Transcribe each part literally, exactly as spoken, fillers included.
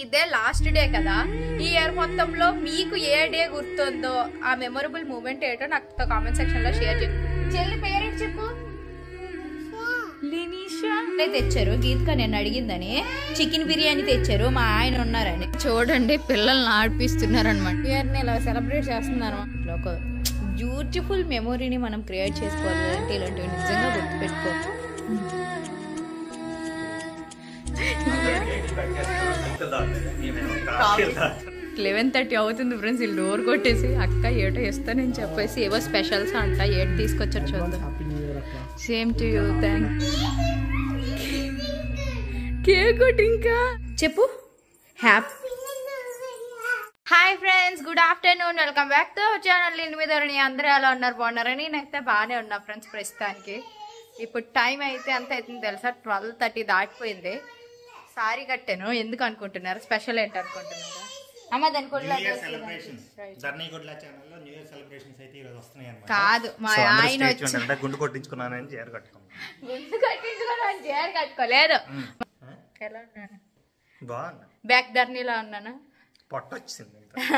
ఇదే last day కదా, ఈ ఇయర్ మొత్తంలో మీకు ఏ డే గుర్తుందో ఆ మెమొరబుల్ మూమెంట్ ఏంటో నాకు కామెంట్ సెక్షన్ లో షేర్ చేయండి. చెల్లి పేరెంట్ చెప్పు. లినిషా తెచ్చారు, గీత్క నేను అడిగిందని చికెన్ బిర్యానీ తెచ్చారు, మా ఆయన ఉన్నారని. చూడండి పిల్లల్ని ఆడిపిస్తున్నారు అనమాట. ఇయర్ని ఇలా సెలబ్రేట్ చేస్తున్నారు. ఒక బ్యూటిఫుల్ మెమొరీని మనం క్రియేట్ చేసుకోవాలంటే ఇలాంటివి నిజంగా గుర్తుపెట్టుకో. లెవెన్ థర్టీ అవుతుంది ఫ్రెండ్స్, వీళ్ళు డోర్ కొట్టేసి అక్క ఏటో ఇస్తానని చెప్పేసి ఏవో స్పెషల్స్ అంట ఏటు తీసుకొచ్చారు చూద్దాం. Same to you, thank. Cake ఒకటి ఇంకా చెప్పు. Happy hi friends, good afternoon, welcome back to our channel. నేను మీద అందరూ ఎలా ఉన్నారు, బాగున్నారని? నేనైతే బాగానే ఉన్నా ఫ్రెండ్స్ ప్రస్తుతానికి. ఇప్పుడు టైం అయితే ఎంత అవుతుంది తెలుసా? ట్వెల్వ్ థర్టీ దాటిపోయింది. సారీ కట్టాను, ఎందుకు అనుకుంటున్నారు? స్పెషల్ ఏంటి అనుకుంటున్నారు? అమ్మ దాని కాదు, మా ఆయన వచ్చి గుండు కొట్టించుకున్నానని చీర కట్టుకున్నాను. గుండు కట్టించుకున్నాను, చీర కట్టుకోలేదు. ఎలా ఉన్నాను? బాగున్నా. బ్యాక్ ధర్నీలో ఉన్నానా? పొట్ట వచ్చింది.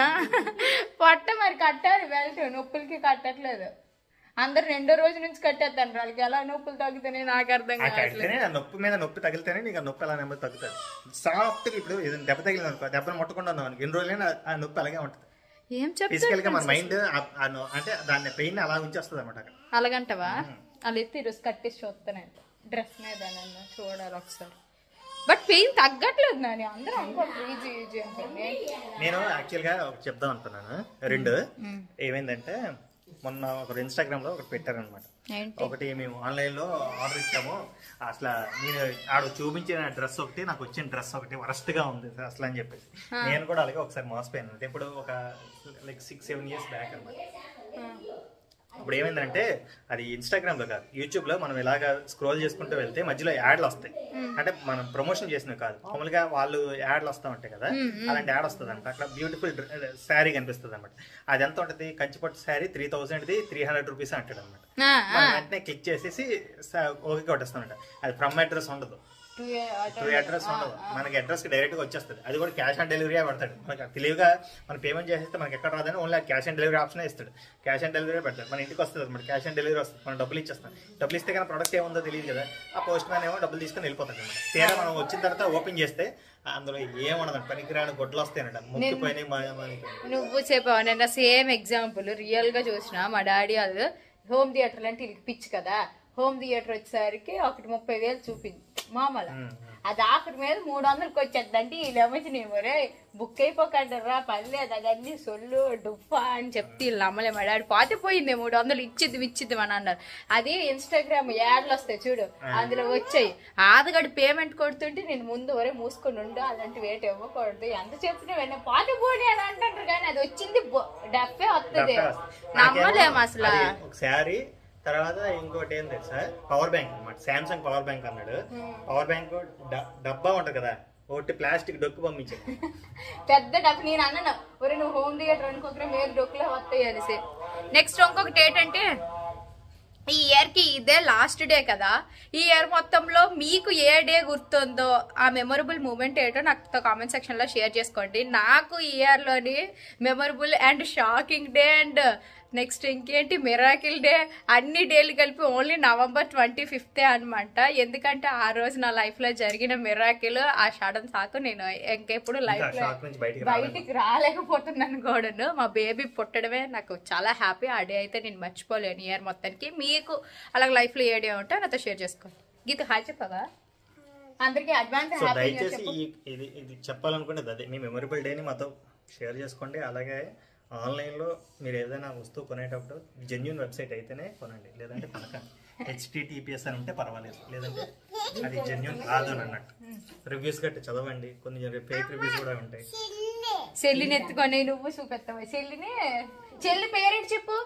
పొట్ట మరి కట్టాలి, బెల్ట్ నొప్పులకి కట్టట్లేదు. అందరు రెండో రోజు నుంచి కట్టేస్తాను. వాళ్ళకి ఎలా నొప్పులు తగ్గుతాయి నాకు అర్థం కావట్లేదు. నొప్పి మీద నొప్పి తగిలితేనే నీకు ఆ నొప్పి ఎలా నెమ్మది తగ్గుతుంది. సాఫ్ట్ గా ఇప్పుడు దెబ్బ తగిలింది అనుకో, దెబ్బను ముట్టకుండా ఉన్నాను ఎన్ని రోజులైనా ఆ నొప్పి అలాగే ఉంటుంది. ఏం చెప్తారు ఫిజికల్ గా మన మైండ్ అంటే దాన్ని పెయిన్ అలా ఉంచేస్తుంది అనమాట. అలాగంటవా? అలా ఎత్తి ఈరోజు కట్టేసి చూస్తాను డ్రెస్ మీద చూడాలి ఒకసారి. బట్ పెయిన్ తగ్గట్లేదు నాని, అందరూ అనుకోండి ఈజీ ఈజీ అనుకోండి. నేను యాక్చువల్ గా చెప్దాం అనుకున్నాను. రెండు ఏమైందంటే మొన్న ఒక ఇన్స్టాగ్రామ్ లో ఒకటి పెట్టారనమాట. ఒకటి మేము ఆన్లైన్ లో ఆర్డర్ ఇచ్చాము, అసలు నేను ఆడ చూపించిన డ్రెస్ ఒకటి నాకు వచ్చిన డ్రెస్ ఒకటి వరస్ట్ గా ఉంది అసలు అని చెప్పేసి నేను కూడా అలాగే ఒకసారి మోసపోయాను. ఇప్పుడు ఒక like six seven years back అనమాట. ఇప్పుడు ఏమైందంటే అది ఇన్స్టాగ్రామ్ లో కాదు, యూట్యూబ్ లో మనం ఇలాగా స్క్రోల్ చేసుకుంటూ వెళ్తే మధ్యలో యాడ్లు వస్తాయి. అంటే మనం ప్రమోషన్ చేసినవి కాదు, మామూలుగా వాళ్ళు యాడ్లు వస్తూ ఉంటాయి కదా, అలాంటి యాడ్ వస్తుంది అంట. అక్కడ బ్యూటిఫుల్ శారీ కనిపిస్తుంది అనమాట. అది ఎంత ఉంటుంది, కంచిపట్టు sari three thousand the three hundred rupees అంటాడు అనమాట. మనం వెంటనే క్లిక్ చేసేసి ఓకే కొట్టేస్తామంట. అది ఫ్రమ్ అడ్రస్ ఉండదు, టూ అడ్రస్ ఉండదు, మనకి అడ్రస్ కి డైరెక్ట్ గా వచ్చేస్తుంది. అది కూడా క్యాష్ ఆన్ డెలివరీ పడతాడు. మనకి తెలివిగా మనం పేమెంట్ చేసేస్తే మనకి ఎక్కడ రాదని only cash on delivery option ఇస్తాడు. క్యాష్ ఆన్ డెలివరీ పెడతాడు, మన ఇంటికి వస్తుంది అనమాట. క్యాష్ ఆన్ డెలివరీ వస్తుంది, మనం డబ్బులు ఇచ్చేస్తాం. డబ్బులు ఇస్తే కానీ ప్రొడక్ట్ ఏముందో తెలియదు కదా, ఆ పోస్ట్ మ్యాన్ ఏమో డబ్బులు తీసుకొని వెళ్ళిపోతాడు అనమాట. తీరా మనం వచ్చిన తర్వాత ఓపెన్ చేస్తే అందులో ఏమన్నదండి, పనికిరాని గొడ్లు వస్తాయనట, ముక్కిపోయినాయి. నువ్వు చెప్పావు, నేను సేమ్ ఎగ్జాంపుల్ రియల్ గా చూసిన. మా డాడీ అది హోమ్ థియేటర్ అంటే వీళ్ళకి పిచ్చి కదా, హోమ్ థియేటర్ వచ్చేసరికి ఒకటి ముప్పై వేలు చూపింది మామూలు. అది ఆఖరి మీద మూడు వందలకి వచ్చేద్దంటే వీళ్ళు ఏమొచ్చినాయి రే బుక్ అయిపోకంటారా పర్లేదు, అదన్నీ సొల్లు డుఫా అని చెప్తే వీళ్ళు అమ్మలే. మా డాడీ పాతి పోయింది, మూడు వందలు ఇచ్చిద్ది ఇచ్చిద్ది అని అన్నారు. అది ఇన్స్టాగ్రామ్ యాడ్లు వస్తాయి చూడు, అందులో వచ్చాయి. ఆదగడి పేమెంట్ కొడుతుంటే నేను ముందు వరే మూసుకొని ఉండు, అలాంటి వేట ఇవ్వకూడదు, ఎంత చెప్పినా వెన్న పాతి పోనీ అని అంటారు. కానీ అది వచ్చింది డబ్బే వస్తుంది, నమ్మలేము అసలు. ఒకసారి తర్వాత ఇంకోటి ఏం తెలుసా, పవర్ బ్యాంక్ అనమాట. సామ్సంగ్ పవర్ బ్యాంక్ అన్నాడు. పవర్ బ్యాంక్ డబ్బా ఉంటది కదా, ఒకటి ప్లాస్టిక్ డొక్కు పంపించాడు, పెద్ద డబ్బు. నేను అన్నాను ఒరే నువ్వు హోమ్ థియేటర్ అనుకోకరా మీరు డొక్కులే వస్తాయి అనేసి. నెక్స్ట్ ఇంకొకటి ఏంటంటే ఈ ఇయర్ కి ఇదే లాస్ట్ డే కదా, ఈ ఇయర్ మొత్తంలో మీకు ఏ డే గుర్తుందో ఆ మెమొరబుల్ మూమెంట్ ఏంటో నాకు కామెంట్ సెక్షన్ లో షేర్ చేసుకోండి. నాకు ఈ ఇయర్ లోని memorable and shocking day and next ఇంకేంటి మిరాకిల్ డే అన్ని డేలు కలిపి ఓన్లీ నవంబర్ ట్వంటీ ఫిఫ్తే అనమాట. ఎందుకంటే ఆ రోజు నా లైఫ్ లో జరిగిన మిరాకిల్, ఆ సడన్ సాకు నేను ఇంకెప్పుడు లైఫ్ లో బయటికి రాలేకపోతున్నాను కూడాను. మా బేబీ పుట్టడమే నాకు చాలా హ్యాపీ. ఆ డే అయితే నేను మర్చిపోలేను ఇయర్ మొత్తానికి. మీకు అలాగే లైఫ్ లో ఏ డే ఉంటే నాతో షేర్ చేసుకోండి. గీత హాయ్ చెప్పగా అందరికి అడ్వాన్స్ దయచేసి ఇది ఇది చెప్పాలనుకునేది అదే, మీ మెమొరబుల్ డేని మాతో షేర్ చేసుకోండి. అలాగే ఆన్లైన్లో మీరు ఏదైనా వస్తువు కొనేటప్పుడు జెన్యూన్ వెబ్సైట్ అయితేనే కొనండి, లేదంటే కొనకండి. హెచ్టిటిపిఎస్ అని ఉంటే పర్వాలేదు, లేదంటే అది జెన్యూన్ కాదు అని అన్నట్టు. రివ్యూస్ గట్టి చదవండి, కొన్ని ఫేక్ రివ్యూస్ కూడా ఉంటాయి. చెల్లిని ఎత్తుకొని నువ్వు చూపెత్తావు. చెల్లిని చెల్లి పేరెంట్ చెప్పు.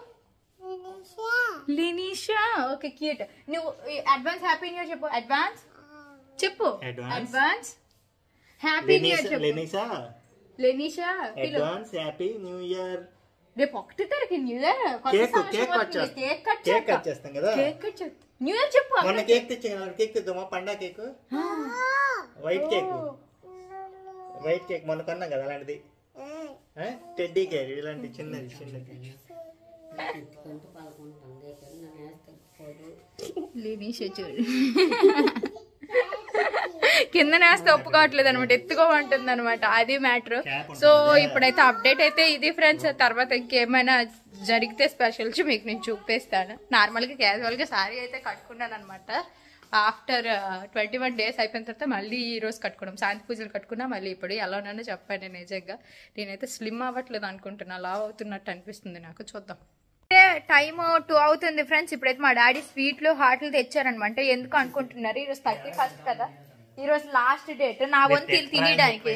లినిషా. Okay cute. నువ్వు అడ్వాన్స్ హ్యాపీ న్యూ ఇయర్ చెప్పు. అడ్వాన్స్ చెప్పు. అడ్వాన్స్ హ్యాపీ న్యూ ఇయర్ చెప్పు. Lenisha Lenisha advance happy new year. రేపు ఒకటి తారీఖు new year, cake cake cut cake cut cake cut చేస్తాం కదా. కేక్ కట్ చేస్తాం. న్యూ ఇయర్ చెప్పు. మొన్న కేక్ తెచ్చాను, కేక్ తెద్దామా? Panda cake, white cake, white cake మొన్న కొన్నాం కదా అలాంటిది టెడ్డీ కేక్ ఇలాంటి చిన్నది చిన్నది చూడు కింద నేస్తే ఒప్పుకోవట్లేదు అనమాట, ఎత్తుకోమంటుంది అనమాట, అది మ్యాటర్. సో ఇప్పుడైతే అప్డేట్ అయితే ఇది ఫ్రెండ్స్. తర్వాత ఇంకేమైనా జరిగితే స్పెషల్స్ మీకు నేను చూపిస్తాను. నార్మల్గా క్యాజువల్గా సారీ అయితే కట్టుకున్నాను అనమాట. ఆఫ్టర్ ట్వంటీ వన్ డేస్ అయిపోయిన తర్వాత మళ్ళీ ఈ రోజు కట్టుకున్నాం. శాంతి పూజలు కట్టుకున్నా మళ్ళీ ఇప్పుడు ఎలా ఉన్నానో చెప్పాను. నేను నిజంగా నేనైతే స్లిమ్ అవ్వట్లేదు అనుకుంటున్నా, లావ్ అవుతున్నట్టు అనిపిస్తుంది నాకు. చూద్దాం. టైమ్ టూ అవుతుంది ఫ్రెండ్స్. ఇప్పుడైతే మా డాడీ స్వీట్లు హాట్లు తెచ్చారనమాట. ఎందుకు అనుకుంటున్నారు, ఈరోజు థర్టీ ఫస్ట్ కదా, ఈ రోజు లాస్ట్ డేట్ నా వంతు తినడానికి.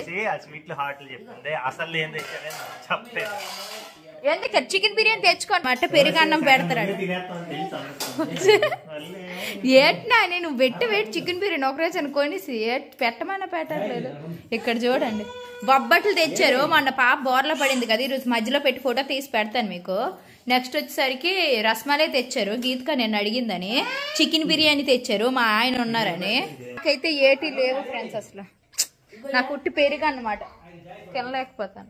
ఎందుకు చికెన్ బిర్యానీ తెచ్చుకోనమాట, పెరుగన్నం పెడతాడు. ఏట్నా నేను వెట్టి వెయిట్ చికెన్ బిర్యానీ ఒక రోజు అనుకోనేసి పెట్టమన్నా పెట్టట్లేదు. ఇక్కడ చూడండి బొబ్బట్లు తెచ్చారు. మొన్న పాప బోర్లో పడింది కదా, ఈరోజు మధ్యలో పెట్టి ఫోటో తీసి పెడతాను మీకు. నెక్స్ట్ వచ్చేసరికి రస్మలై తెచ్చారు, గీతక నేను అడిగిందని. చికెన్ బిర్యానీ తెచ్చారు, మా ఆయన ఉన్నారని. నాకైతే ఏటి లేవు ఫ్రెండ్స్, అసలు నాకు ఉట్టి పెరుగు అన్నమాట, తినలేకపోతాను.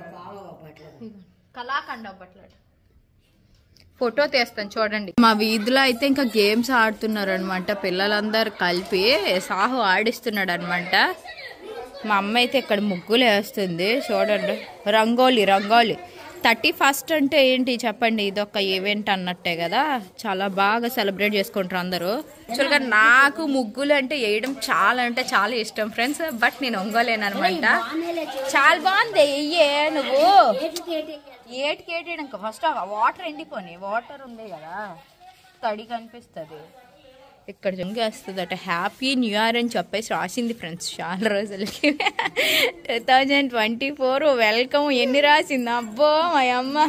కళాఖండ బట్లట ఫోటో తీస్తాను చూడండి. మా వీధిలో అయితే ఇంకా గేమ్స్ ఆడుతున్నారు అనమాట, పిల్లలందరూ కలిపి సాహు ఆడిస్తున్నాడు అనమాట. మా అమ్మ అయితే ఇక్కడ ముగ్గులు వేస్తుంది చూడండి, రంగోలి రంగోలి. థర్టీ ఫస్ట్ అంటే ఏంటి చెప్పండి, ఇది ఒక ఈవెంట్ అన్నట్టే కదా, చాలా బాగా సెలబ్రేట్ చేసుకుంటారు అందరూ. యాక్చువల్గా నాకు ముగ్గులు అంటే వేయడం చాలా అంటే చాలా ఇష్టం ఫ్రెండ్స్, బట్ నేను ఒంగోలేను అనమాట. చాలా బాగుంది వెయ్యే నువ్వు ఏటికి ఏటి ఫస్ట్ వాటర్ ఎండిపోయి, వాటర్ ఉంది కదా తడి కనిపిస్తుంది. ఇక్కడ జంగేస్తుంది అట. హ్యాపీ న్యూ ఇయర్ అని చెప్పేసి రాసింది ఫ్రెండ్స్ చాలా రోజులకి. Two thousand twenty four welcome ఎన్ని రాసింది అబ్బో మా అమ్మ.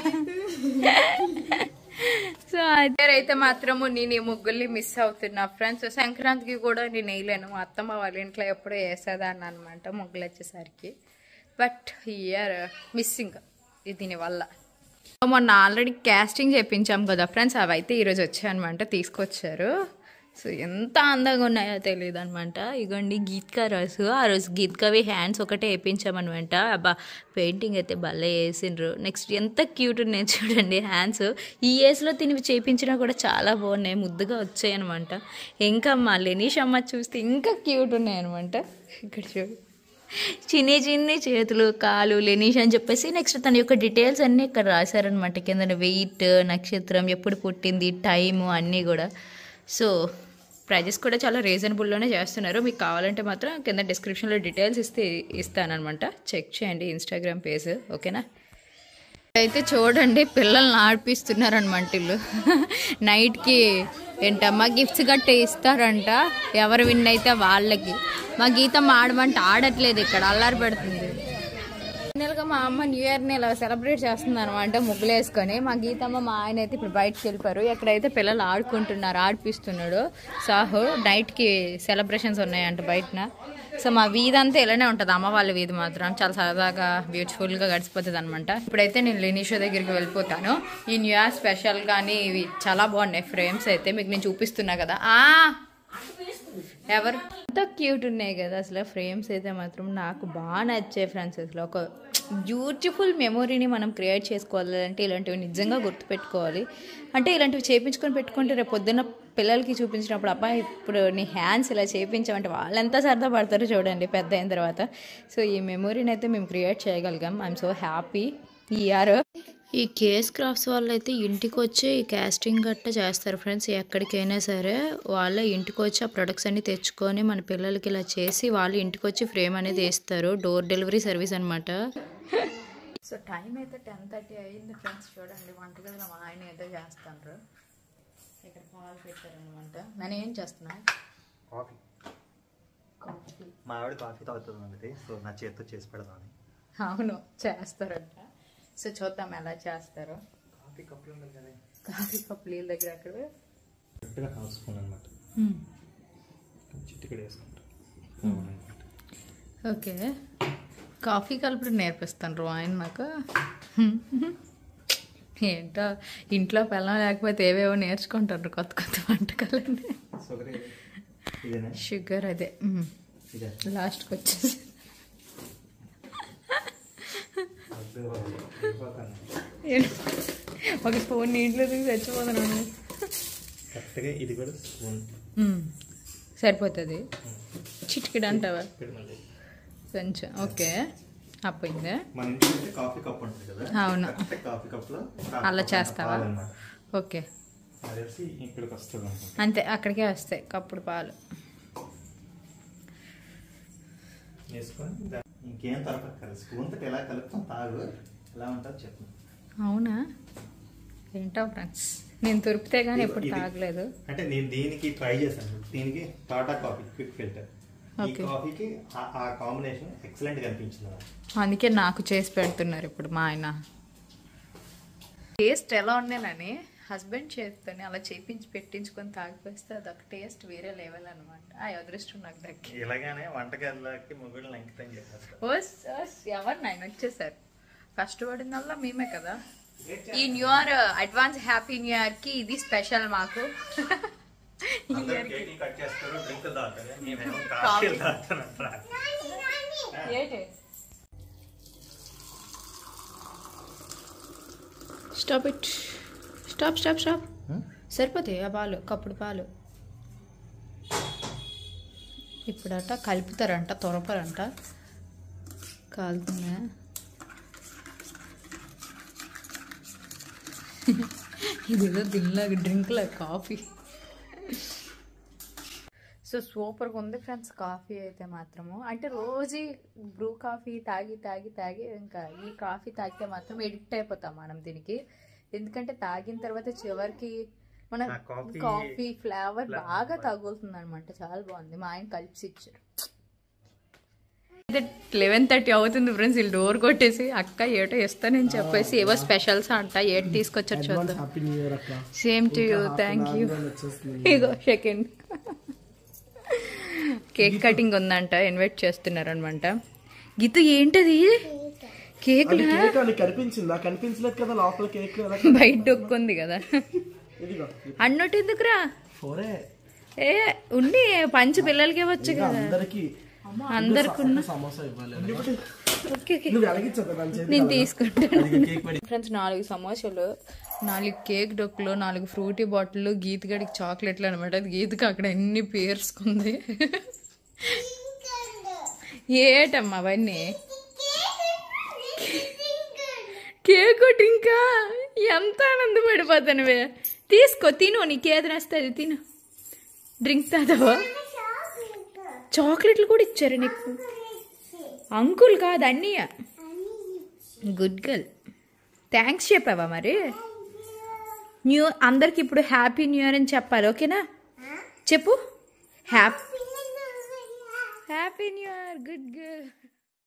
సో అదేరైతే మాత్రము నేను ఈ ముగ్గుల్ని మిస్ అవుతున్నా ఫ్రెండ్స్. సంక్రాంతికి కూడా నేను వేయలేను, మా అత్తమ్మ వాళ్ళ ఇంట్లో ఎప్పుడో వేసేదాన్ని అనమాట ముగ్గులు వచ్చేసరికి. బట్ ఇయర్ మిస్సింగ్ దీనివల్ల. మొన్న ఆల్రెడీ క్యాస్టింగ్ చేయించాం కదా ఫ్రెండ్స్, అవి అయితే ఈరోజు వచ్చాయనమాట, తీసుకొచ్చారు. సో ఎంత అందంగా ఉన్నాయో తెలియదు అనమాట. ఇగోండి గీత్కా రోజు, ఆ రోజు గీత్కావి హ్యాండ్స్ ఒకటే వేయించామనమాట. అబ్బా పెయింటింగ్ అయితే భలే వేసిండ్రు. నెక్స్ట్ ఎంత క్యూట్ ఉన్నాయి చూడండి హ్యాండ్స్. ఈ ఏజ్లో తినివి చేయించినా కూడా చాలా బాగున్నాయి, ముద్దుగా వచ్చాయి అనమాట. ఇంకా మా లెనీష్ అమ్మ చూస్తే ఇంకా క్యూట్ ఉన్నాయి అనమాట. ఇక్కడ చూడు చిన్ని చిన్ని చేతులు కాలు లెనీష్ అని చెప్పేసి. నెక్స్ట్ తన యొక్క డీటెయిల్స్ అన్నీ ఇక్కడ రాశారనమాట కింద, వెయిట్, నక్షత్రం, ఎప్పుడు పుట్టింది, టైము అన్నీ కూడా. సో ప్రైజెస్ కూడా చాలా రీజనబుల్లోనే చేస్తున్నారు. మీకు కావాలంటే మాత్రం కింద డిస్క్రిప్షన్లో డీటెయిల్స్ ఇస్తే ఇస్తానమాట, చెక్ చేయండి ఇన్స్టాగ్రామ్ పేజ్, ఓకేనా. అయితే చూడండి పిల్లల్ని ఆడిపిస్తున్నారనమాట వీళ్ళు. నైట్కి ఏంటమ్మా గిఫ్ట్స్ గట్టే ఇస్తారంట, ఎవరు విన్ అయితే వాళ్ళకి. మా గీతమ్మ ఆడమంటే ఆడట్లేదు, ఇక్కడ అల్లారి పెడుతుంది. ఫైనల్గా మా అమ్మ న్యూ ఇయర్ని ఇలా సెలబ్రేట్ చేస్తుంది అనమాట ముగ్గులు వేసుకొని. మా గీతమ్మ మా ఆయన అయితే ఇప్పుడు బయటకు వెళ్ళిపోయారు. ఎక్కడైతే పిల్లలు ఆడుకుంటున్నారు, ఆడిపిస్తున్నాడు సాహు. నైట్కి సెలబ్రేషన్స్ ఉన్నాయంట బయటన. సో మా వీధి అంతా ఇలానే ఉంటుంది, అమ్మ వాళ్ళ వీధి మాత్రం చాలా సరదాగా బ్యూటిఫుల్గా గడిచిపోతుంది అనమాట. ఇప్పుడైతే నేను లెనీషో దగ్గరికి వెళ్ళిపోతాను. ఈ న్యూ ఇయర్ స్పెషల్ కానీ ఇవి చాలా బాగున్నాయి ఫ్రేమ్స్ అయితే మీకు నేను చూపిస్తున్నా కదా. ఆ ఎవరు అంత క్యూట్ ఉన్నాయి కదా అసలు ఫ్రేమ్స్ అయితే మాత్రం నాకు బాగా నచ్చాయి ఫ్రెండ్స్. అసలు ఒక బ్యూటిఫుల్ మెమొరీని మనం క్రియేట్ చేసుకోవాలి అంటే ఇలాంటివి నిజంగా గుర్తుపెట్టుకోవాలి. అంటే ఇలాంటివి చేయించుకొని పెట్టుకుంటే రేపు పొద్దున్న పిల్లలకి చూపించినప్పుడు అబ్బాయి ఇప్పుడు నీ హ్యాండ్స్ ఇలా చేయించామంటే వాళ్ళు ఎంత సరదా పడతారో చూడండి పెద్ద అయిన తర్వాత. సో ఈ మెమొరీని అయితే మేము క్రియేట్ చేయగలిగాం. ఐఎమ్ సో హ్యాపీ ఈ ఇయర్. ఈ కేస్ క్రాఫ్ట్స్ వాళ్ళు అయితే ఇంటికి వచ్చి ఈ కాస్టింగ్ గట్ట చేస్తారు ఫ్రెండ్స్. ఎక్కడికైనా సరే వాళ్ళే ఇంటికి వచ్చి ఆ ప్రొడక్ట్స్ అన్ని తెచ్చుకొని మన పిల్లలకి ఇలా చేసి వాళ్ళు ఇంటికి వచ్చి ఫ్రేమ్ అనేది వేస్తారు. డోర్ డెలివరీ సర్వీస్ అనమాట. సో టైం అయితే టెన్ థర్టీ అయ్యింది ఫ్రెండ్స్. చూడండి వంటగదిలో మా ఆయన ఏదో చేస్తాను. ఇక్కడ పాలు పెట్టారనమాట. నేను ఏం చేస్తున్నా కాఫీ కాఫీ మా ఆవిడ కాఫీ తాగుతుంది, సో నా చేతితో చేసి పెడదామని. అవును చేస్తారంట. సో చూద్దాం ఎలా చేస్తారో. కాఫీ కప్పులు కాఫీ కప్పులు వీళ్ళ దగ్గర అక్కడ అనమాట. చిటికెడు వేసుకుంటా. ఓకే కాఫీ కలుపుడు నేర్పిస్తాను ఆయన నాకు. ఏంటో ఇంట్లో పిల్లం లేకపోతే ఏవేవో నేర్చుకుంటారు కొత్త కొత్త వంటకాలన్నీ. షుగర్ అదే లాస్ట్కి వచ్చేసి ఒక స్పూన్ నీటిలో దిగి చచ్చిపోతున్నాను. కరెక్ట్గా ఇది కూడా స్పూన్ సరిపోతుంది. చిటికెడు అంటావా కొంచెం? ఓకే అపోయిందా? మన ఇంట్లో కాఫీ కప్ ఉంటుంది కదా, అవును కాఫీ కప్ లో అలా చేస్తావా? ఓకే ఇక్కడికి వస్తుంది అంతే, అక్కడికే వస్తాయి కప్పుడు పాలు వేసుకొని. ఇంకేం తరపక్కర్లేదు, స్పూన్ తోటి ఎలా కలుపుతాం తాగు, ఎలా ఉంటుంది చెప్పు. అవునా? ఏంటో ఫ్రెండ్స్, నేను దొరికితే కానీ ఎప్పుడు తాగలేదు. అంటే నేను దీనికి ట్రై చేశాను. దీనికి టాటా కాఫీ క్విక్ ఫిల్టర్, ఈ కాఫీకి ఆ కాంబినేషన్ ఎక్సలెంట్ గా అనిపించింది. అందుకే నాకు చేసి పెడుతున్నారు ఇప్పుడు మా ఆయన. టేస్ట్ ఎలా ఉండేనని హస్బెండ్ చేస్తూనే అలా చేపించి పెట్టించుకొని తాగిపోస్తే అదొక టేస్ట్ వేరే లెవెల్ అనమాట. ఆ అదృష్టం నాకు దక్కి. ఇలాగానే వంటగదిలోకి మొగుళ్ళు అంకితం చేస్తారు. ఓస్ ఓస్ ఎవరు నాయన వచ్చేసారు, కష్టపడిన వల్ల మేమే కదా. ఈ new year advance happy new year కి ఇది స్పెషల్ మాకు. Stop it, stop stop stop. సరిపోతాయి ఆ పాలు, కప్పుడు పాలు. ఇప్పుడట కలుపుతారంట, తొరపరంట. కాలుతుందా? ఇదేదో దిల్లాగా డ్రింక్ లాగా కాఫీ. సో సూపర్గా ఉంది ఫ్రెండ్స్ కాఫీ అయితే మాత్రము. అంటే రోజు బ్రూ కాఫీ తాగి తాగి తాగి ఇంకా ఈ కాఫీ తాగితే మాత్రం ఎడిక్ట్ అయిపోతాం మనం దీనికి. ఎందుకంటే తాగిన తర్వాత చివరికి మన కాఫీ ఫ్లేవర్ బాగా తగులుతుంది అనమాట. చాలా బాగుంది. మా ఆయన కలిపి ఇచ్చారు. లెవెన్ థర్టీ అవుతుంది ఫ్రెండ్స్, వీళ్ళు డోర్ కొట్టేసి అక్క ఏటో ఇస్తానని చెప్పేసి ఏవో స్పెషల్స్ అంట ఏటి తీసుకొచ్చారు చూద్దాం. Same to you, thank you. ఇగో సెకండ్ కేక్ కటింగ్ ఉందంట, ఇన్వైట్ చేస్తున్నారు అనమాట. గీత ఏంటది? కేక్ బయట డొక్కుంది కదా అన్నట్టు ఎందుకురా? ఏ ఉండి పంచి పిల్లలకి ఇవ్వచ్చు కదా అందరికి. నేను తీసుకుంటాను ఫ్రెండ్స్. నాలుగు సమోసాలు, నాలుగు కేక్ డొక్కులు, నాలుగు ఫ్రూటీ బాటిల్, గీతగడికి చాక్లెట్లు అనమాట. అది గీతకి అక్కడ ఎన్ని పేర్చుకుంది. ఏటమ్మా అవన్నీ? కేక్ డ్రింకా? ఎంత ఆనందపడిపోతానువే. తీసుకో తిను, నీకేది నస్తుంది తిను. డ్రింక్ తాదావా? చాక్లెట్లు కూడా ఇచ్చారు నీకు? అంకుల్ కాదు అన్నయ్య. Good girl. థ్యాంక్స్ చెప్పావా మరి? న్యూ అందరికి ఇప్పుడు హ్యాపీ న్యూ ఇయర్ అని చెప్పాలి, ఓకేనా? చెప్పు happy happy new year. Good girl.